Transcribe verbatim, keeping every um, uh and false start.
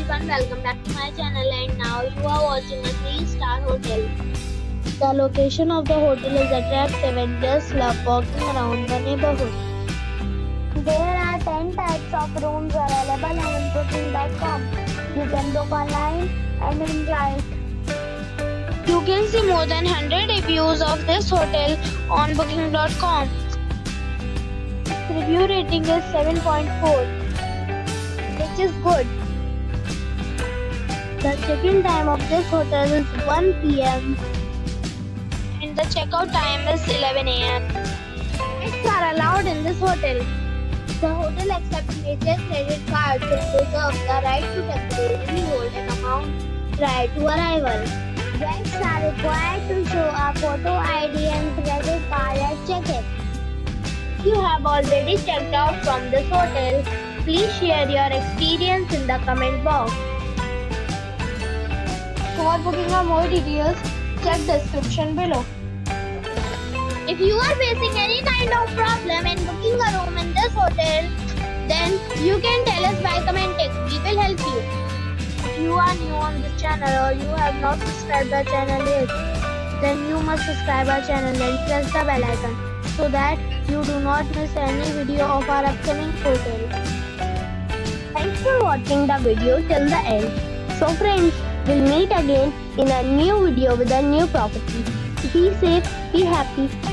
everyone, welcome back to my channel, and now you are watching a three star hotel. The location of the hotel is attractive and guests love walking around the neighborhood. There are ten types of rooms available on booking dot com. You can book online and enjoy it. You can see more than one hundred reviews of this hotel on booking dot com. Review rating is seven point four, which is good. The check-in time of this hotel is one p m and the checkout time is eleven a m Pets are allowed in this hotel. The hotel accepts major credit cards and reserves the right to temporarily hold an amount prior to arrival. Guests are required to show a photo I D and credit card at check-in. If you have already checked out from this hotel, please share your experience in the comment box. For booking or more details, check description below. If you are facing any kind of problem in booking a room in this hotel, then you can tell us by commenting. We will help you. If you are new on this channel or you have not subscribed our channel yet, then you must subscribe our channel and press the bell icon so that you do not miss any video of our upcoming hotel. Thanks for watching the video till the end. So friends, we'll meet again in a new video with a new property. Be safe, be happy.